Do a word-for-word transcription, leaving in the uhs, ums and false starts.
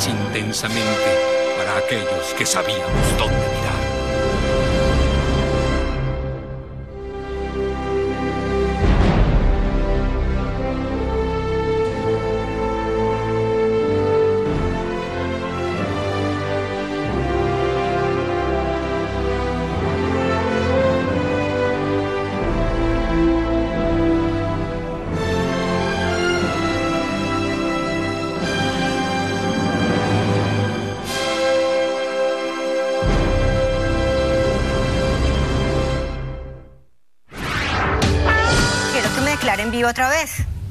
más intensamente para aquellos que sabíamos dónde mirar. En vivo otra vez.